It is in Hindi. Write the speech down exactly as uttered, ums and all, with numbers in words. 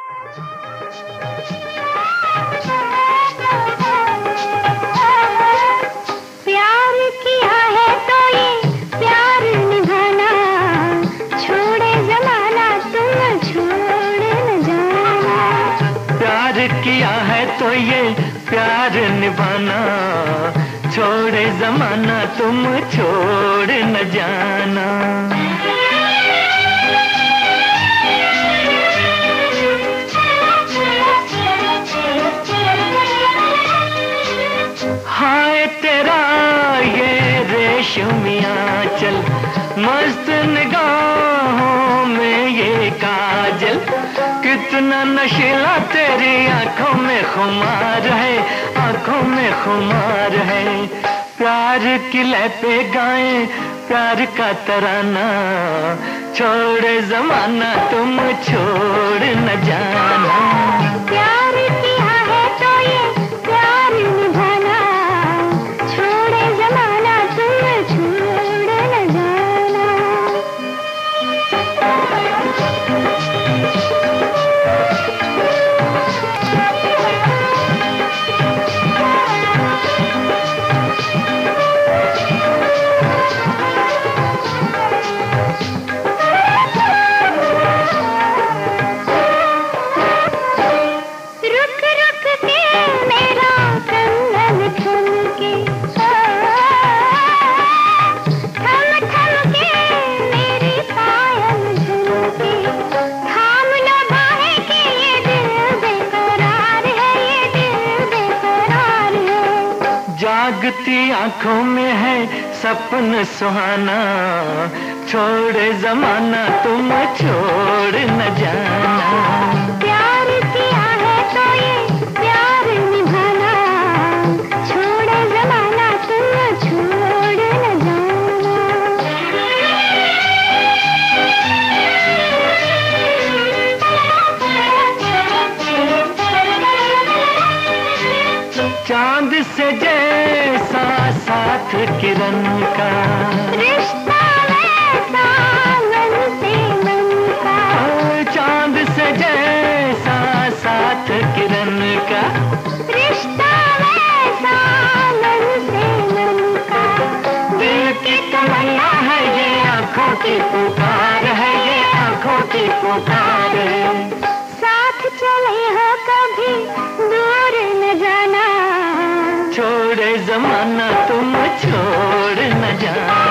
प्यार किया है तो ये प्यार निभाना, छोड़े जमाना तुम छोड़ न जाना। प्यार किया है तो ये प्यार निभाना, छोड़े जमाना तुम छोड़ न जाना। हाय तेरा ये रेशमिया चल, मस्त निगाहों में ये काजल, कितना नशीला तेरी आंखों में खुमार है, आंखों में खुमार है। प्यार की लय पे गाएं प्यार का तराना, छोड़े जमाना तुम छोड़ न जाना। प्यार किया है तो ये प्यार निभाना, छोड़े जमाना तुम छोड़ न जाना। जागती आंखों में है सपन सुहाना, छोड़े जमाना तुम छोड़ न जाना। प्यार किया है तो ये प्यार निभाना, छोड़े जमाना तुम छोड़ न जाना। चांद से जैसा साथ किरण का, रिश्ता वैसा मन से मन का। चांद से जैसा साथ किरण का, रिश्ता वैसा मन से मन का। दिल की तमन्ना है ये, आंखों की पुकार है ये, आंखों की पुकार है। साथ चले हो कभी दूर न जाना, छोड़े जमाना तुम छोड़ न जाना।